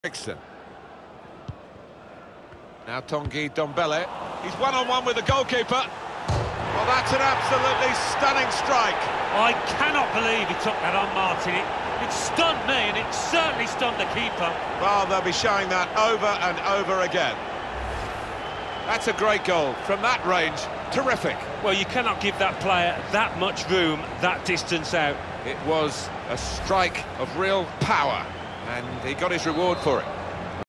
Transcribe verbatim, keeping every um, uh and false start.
Nixon. Now Tanguy Ndombele. He's one-on-one with the goalkeeper. Well, that's an absolutely stunning strike. I cannot believe he took that on, Martin. It, it stunned me, and it certainly stunned the keeper. Well, they'll be showing that over and over again. That's a great goal from that range. Terrific. Well, you cannot give that player that much room, that distance out. It was a strike of real power, and he got his reward for it.